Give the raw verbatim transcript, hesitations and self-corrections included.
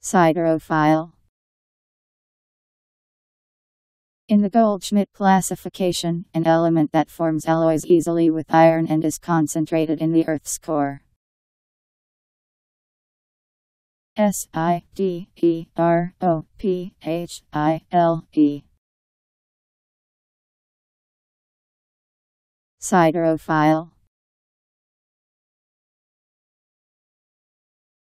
Siderophile. In the Goldschmidt classification, an element that forms alloys easily with iron and is concentrated in the Earth's core. S I D E R O P H I L E. Siderophile.